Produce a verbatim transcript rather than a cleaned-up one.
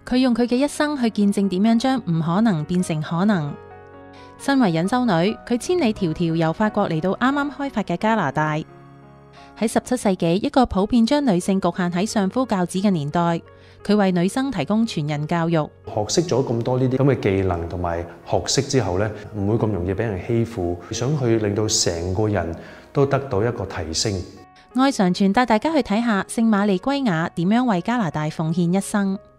佢用佢嘅一生去見證點樣將唔可能變成可能。身為隱修女，佢千里迢迢由法國嚟到啱啱開發嘅加拿大。喺十七世紀一個普遍將女性局限喺相夫教子嘅年代，佢為女生提供全人教育。 學識咗咁多呢啲咁嘅技能同埋學識之後呢，唔會咁容易俾人欺負，想去令到成個人都得到一個提升。 愛常傳帶大家去睇下聖瑪麗歸亞點樣為加拿大奉獻一生。